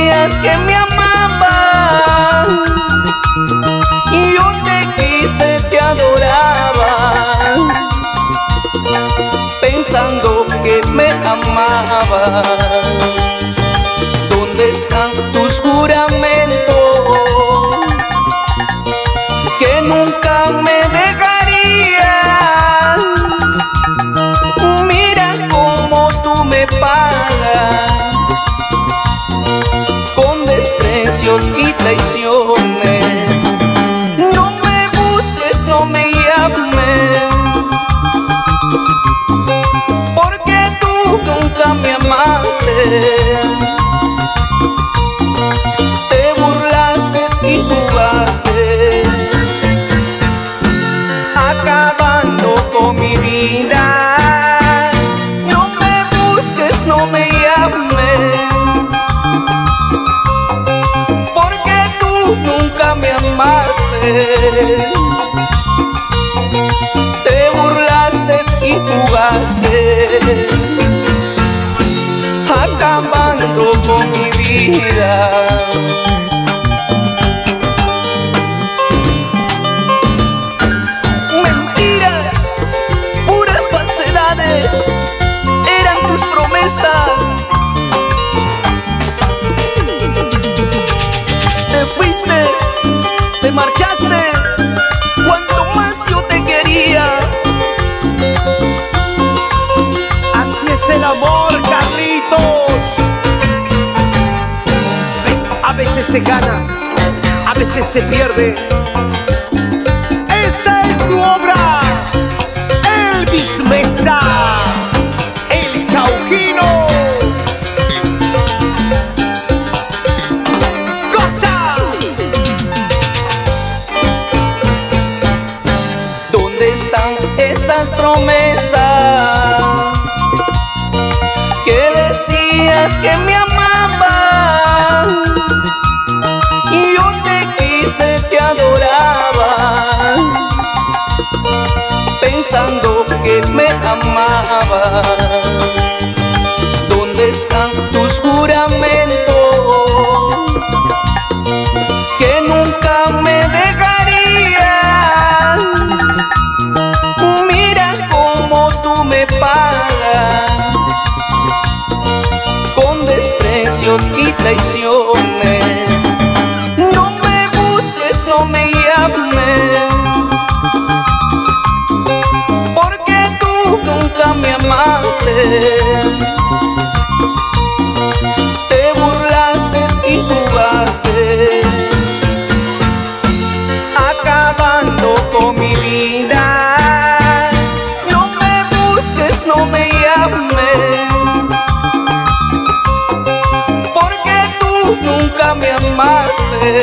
decías que me amabas y yo te quise, te adoraba, pensando que me amabas. ¿Dónde están tus juramentos que nunca me dejarías? Mira cómo tú me pagas con desprecios y traiciones. No me busques, no me llames, porque tú nunca me amaste. Te burlaste y jugaste, acabando con mi vida. No me busques, no me llames, porque tú nunca me amaste. Te burlaste y jugaste, acabando con mi vida. Mentiras, puras falsedades, eran tus promesas. Te fuiste, te marchaste, cuanto más yo te quería. Así es el amor, Carlitos. A veces se gana, a veces se pierde. Esta es tu obra, Elvis Mesa, el Cauquino. ¡Goza! ¿Dónde están esas promesas que decías que me amabas y yo te quise, te adoraba, pensando que me amabas? ¿Dónde están tus juramentos que nunca me dejarías? Mira cómo tú me pagas con desprecios y traiciones. No me busques, no me llames, porque tú nunca me amaste. Te burlaste y jugaste, acabando con mi vida. No me busques, no me llames, porque tú nunca me amaste.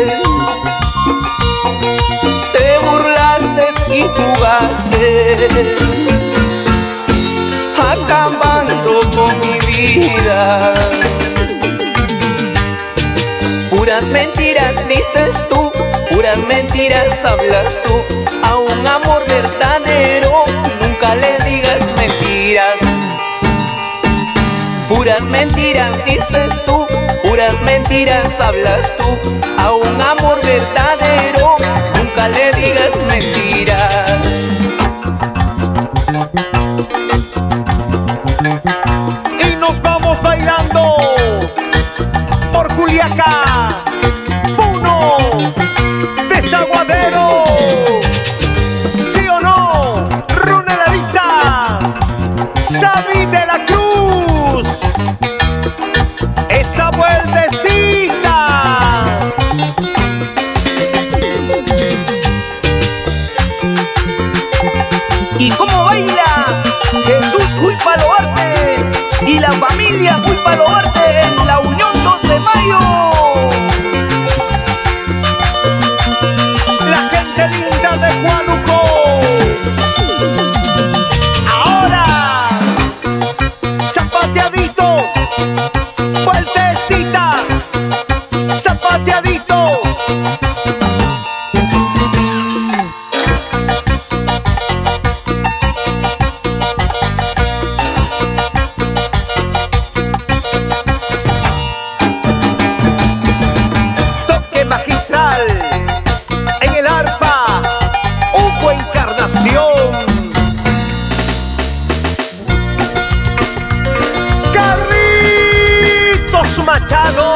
Te burlaste y jugaste, acabando con mi vida. Puras mentiras dices tú, puras mentiras hablas tú. A un amor verdadero nunca le digas mentiras. Puras mentiras dices tú, puras mentiras hablas tú. A un amor verdadero nunca le digas mentiras. Y nos vamos bailando por Juliaca, Puno, Desaguadero. ¿Sí o no? Rune Larisa, Sabi de la Cruz. Esa vueltecita. Machado.